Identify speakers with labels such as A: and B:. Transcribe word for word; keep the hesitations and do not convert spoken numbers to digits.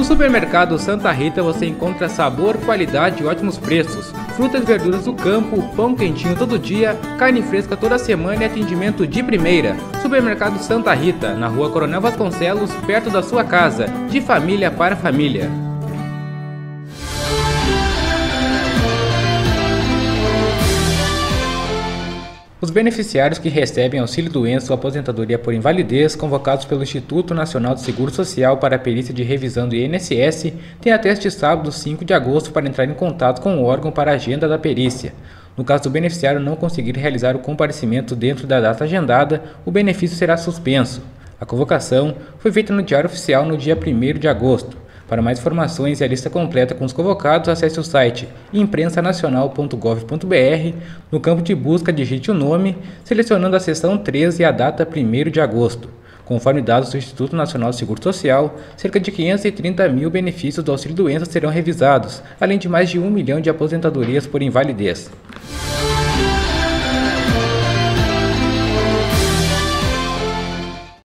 A: No supermercado Santa Rita você encontra sabor, qualidade e ótimos preços. Frutas e verduras do campo, pão quentinho todo dia, carne fresca toda semana e atendimento de primeira. Supermercado Santa Rita, na rua Coronel Vasconcelos, perto da sua casa. De família para família. Os beneficiários que recebem auxílio-doença ou aposentadoria por invalidez, convocados pelo Instituto Nacional de Seguro Social para a perícia de revisão do I N S S, têm até este sábado, cinco de agosto, para entrar em contato com o órgão para a agenda da perícia. No caso do beneficiário não conseguir realizar o comparecimento dentro da data agendada, o benefício será suspenso. A convocação foi feita no Diário Oficial no dia primeiro de agosto. Para mais informações e a lista completa com os convocados, acesse o site imprensa nacional ponto gov ponto br. No campo de busca, digite o nome, selecionando a seção treze e a data primeiro de agosto. Conforme dados do Instituto Nacional de Seguro Social, cerca de quinhentos e trinta mil benefícios do auxílio-doença serão revisados, além de mais de um milhão de aposentadorias por invalidez.